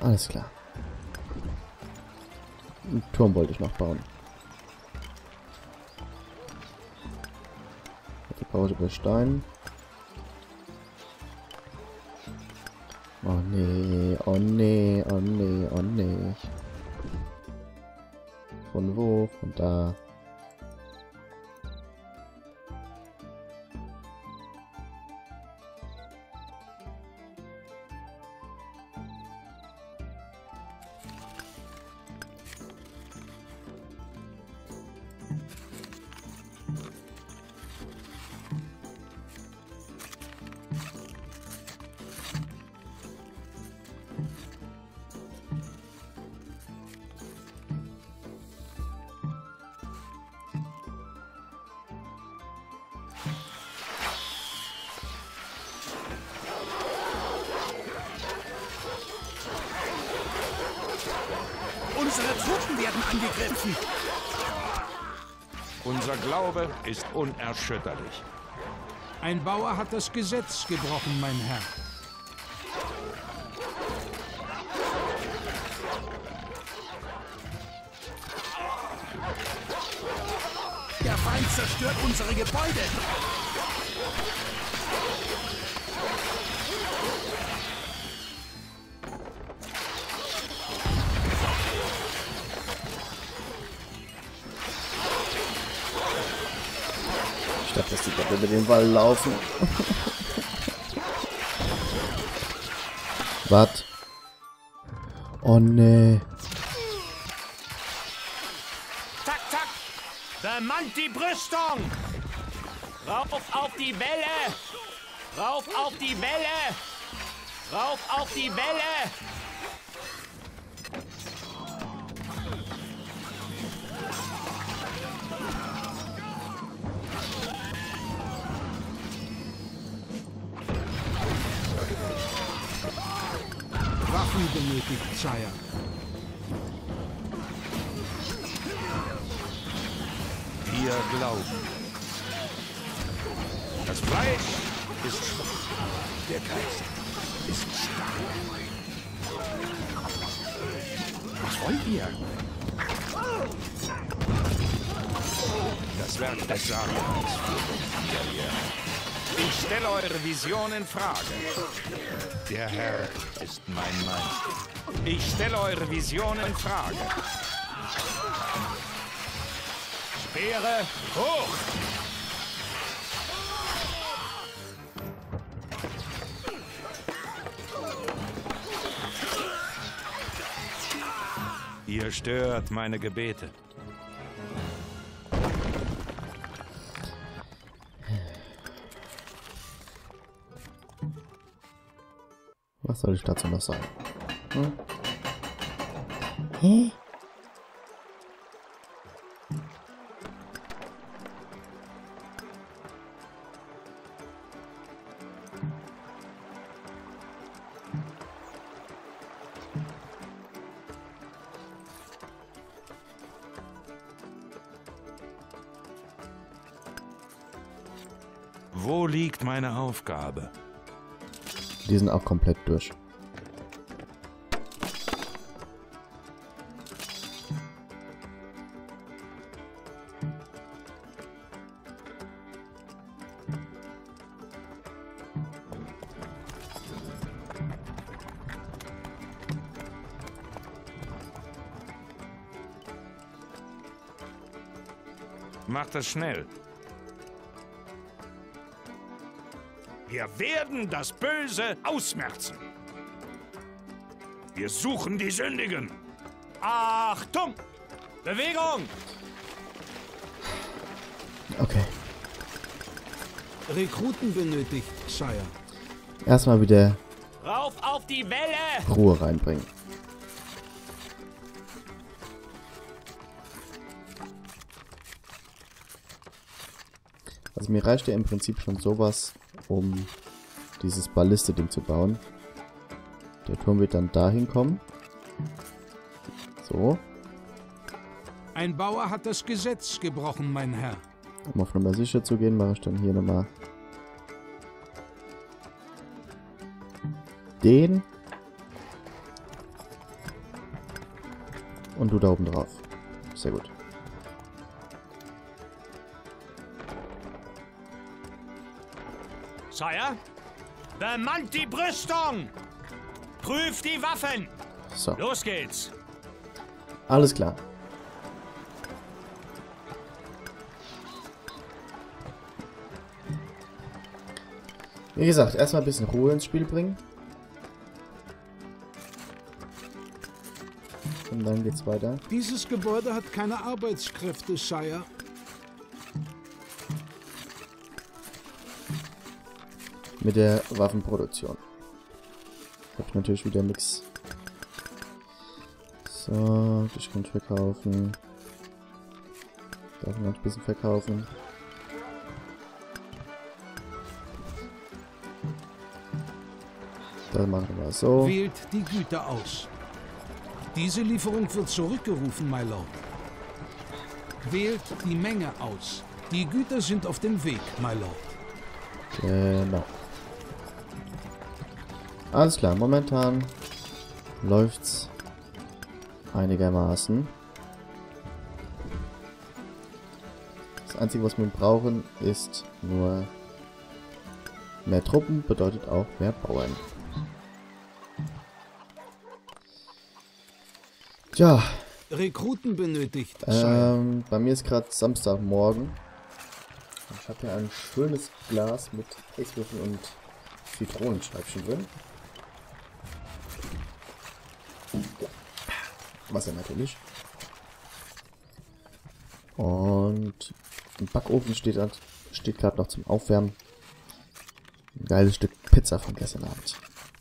Alles klar. Einen Turm wollte ich noch bauen. Also baue ich über Stein. Oh nee, oh nee, oh nee, oh nee. Von wo? Von da. Unsere Truppen werden angegriffen. Unser Glaube ist unerschütterlich. Ein Bauer hat das Gesetz gebrochen, mein Herr. Der Feind zerstört unsere Gebäude. Ich dachte, dass die gerade über den Wall laufen. Was? Oh nee. Zack, zack! Bemannt die Brüstung! Rauf auf die Welle! Rauf auf die Welle! Rauf auf die Welle! Waffen benötigt, Sire. Wir glauben. Das Fleisch ist schwach. Der Geist ist stark. Was wollt ihr? Das Werk des Satans führt uns hierher. Ich stelle eure Vision in Frage. Der Herr ist mein Meister. Ich stelle eure Vision in Frage. Speere hoch! Ihr stört meine Gebete. Was soll ich dazu noch sagen? Hm? Hä? Wo liegt meine Aufgabe? Die sind auch komplett durch. Macht das schnell. Wir werden das Böse ausmerzen. Wir suchen die Sündigen. Achtung! Bewegung! Okay. Rekruten benötigt, Sire. Erstmal wieder Rauf auf die Welle! Ruhe reinbringen. Also mir reicht ja im Prinzip schon sowas, um dieses Balliste-Ding zu bauen. Der Turm wird dann dahin kommen. So. Ein Bauer hat das Gesetz gebrochen, mein Herr. Um auf Nummer sicher zu gehen, mache ich dann hier nochmal den. Und du da oben drauf. Sehr gut. Sire, bemannt die Brüstung! Prüft die Waffen! So, Los geht's! alles klar. Wie gesagt, erstmal ein bisschen Ruhe ins Spiel bringen. Und dann geht's weiter. Dieses Gebäude hat keine Arbeitskräfte, Sire. Mit der Waffenproduktion. Hab ich natürlich wieder nix. So, ich kann verkaufen. Darf noch ein bisschen verkaufen. Dann machen wir so. Wählt die Güter aus. Diese Lieferung wird zurückgerufen, my Lord. Wählt die Menge aus. Die Güter sind auf dem Weg, my Lord. Genau. Alles klar, momentan läuft's einigermaßen. Das Einzige, was wir brauchen, ist nur mehr Truppen, bedeutet auch mehr Bauern. Tja, Rekruten benötigt, Sire. bei mir ist gerade Samstagmorgen. Ich habe hier ein schönes Glas mit Eiswürfeln und Zitronenscheibchen drin. Wasser natürlich. Und im Backofen steht gerade noch zum Aufwärmen ein geiles Stück Pizza von gestern Abend.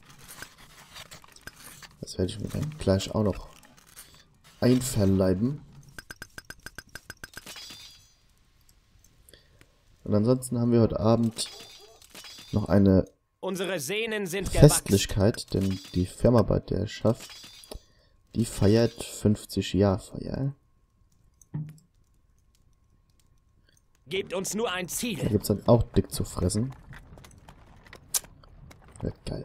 Das werde ich mir dann gleich auch noch einverleiben. Und ansonsten haben wir heute Abend noch eine Unsere Sehnen sind gewachsen. Festlichkeit, denn die Firma, bei der ich schaffe, die feiert 50 Jahre Feier. Gebt uns nur ein Da Ziel. gibt es dann auch dick zu fressen. Wird geil.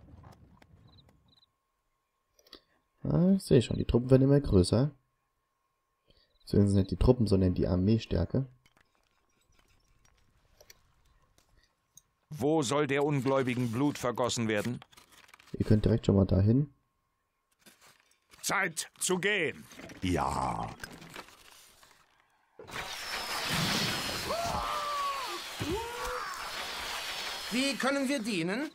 Ah, ich sehe schon, die Truppen werden immer größer. Beziehungsweise nicht die Truppen, sondern die Armeestärke. Wo soll der Ungläubigen Blut vergossen werden? Ihr könnt direkt schon mal dahin. Zeit zu gehen. Ja. Wie können wir dienen?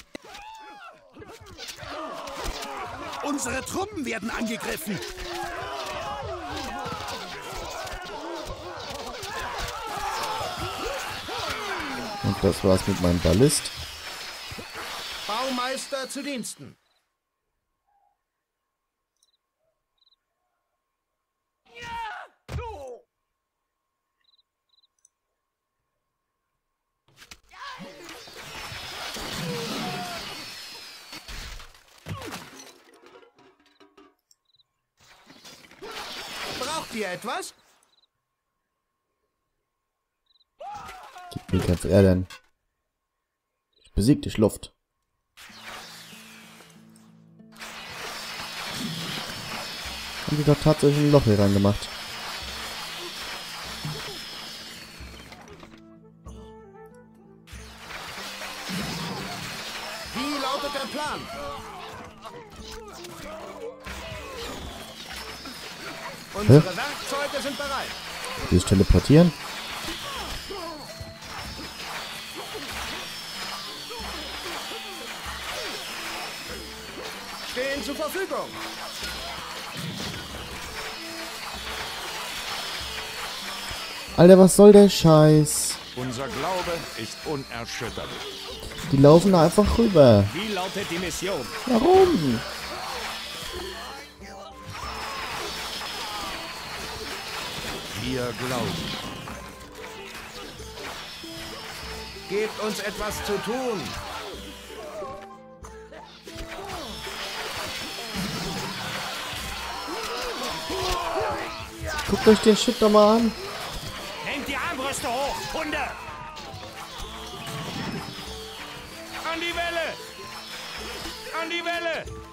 Unsere Truppen werden angegriffen. Und das war's mit meinem Ballist. Baumeister zu Diensten. Braucht ihr etwas? Gib mir ganz Erden. Ich besieg dich, Luft. Haben die doch tatsächlich ein Loch hier reingemacht. Wie lautet der Plan? Unsere Werkzeuge sind bereit. Die ist teleportieren. Stehen zur Verfügung. Alter, was soll der Scheiß? Unser Glaube ist unerschütterlich. Die laufen da einfach rüber. Wie lautet die Mission? Warum? Wir glauben. Gebt uns etwas zu tun. Guckt euch den Shit doch mal an. Nehmt die Armbrüste hoch, Hunde! An die Welle! An die Welle!